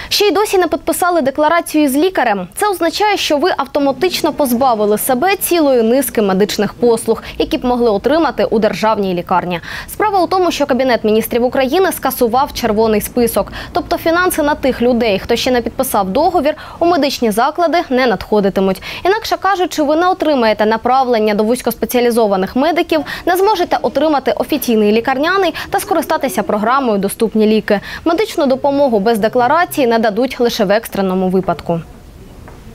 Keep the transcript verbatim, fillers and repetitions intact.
Ще й досі не підписали декларацію з лікарем. Це означає, що ви автоматично позбавили себе цілої низки медичних послуг, які б могли отримати у державній лікарні. Справа у тому, що Кабінет міністрів України скасував червоний список. Тобто фінанси на тих людей, хто ще не підписав договір, у медичні заклади не надходитимуть. Інакше кажучи, ви не отримаєте направлення до вузькоспеціалізованих медиків, не зможете отримати офіційний лікарняний та скористатися програмою «Доступні ліки». Медичну допомогу без декларації нададуть лише в екстреному випадку.